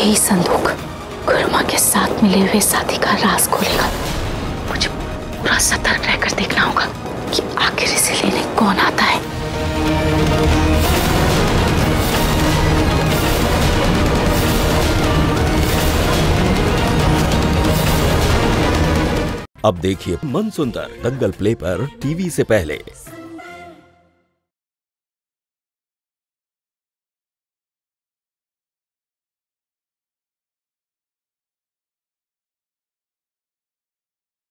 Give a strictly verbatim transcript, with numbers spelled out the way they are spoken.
यही संदूक गुरुमा के साथ मिले हुए साथी का राज खोलेगा। मुझे पूरा सतर्क रहकर देखना होगा कि आखिर इसे लेने कौन आता है। अब देखिए मनसुंदर दंगल प्ले पर टीवी से पहले।